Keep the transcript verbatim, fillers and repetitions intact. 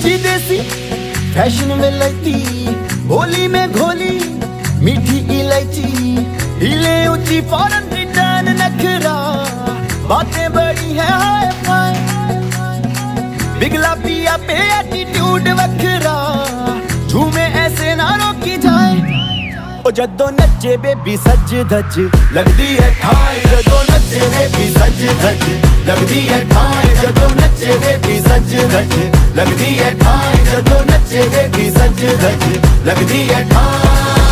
मीठी देसी फैशन में लगती, भोली में घोली मीठी इलायची, हिले ऊंची फौरन रिटर्न नखरा, बातें बड़ी है हाय फाय, बिगला पिया पे एटीट्यूड वखरा, झूमे ऐसे ना रोकी जाए। ओ जदों नचे बेबी सज धज लगदी है ठाए, जदों नचे बेबी सज धज लगदी है ठाए, जदों नचे बेबी सज धज लगदी है ठाए, जदों नचे बेबी सज धज लगदी है ठाए।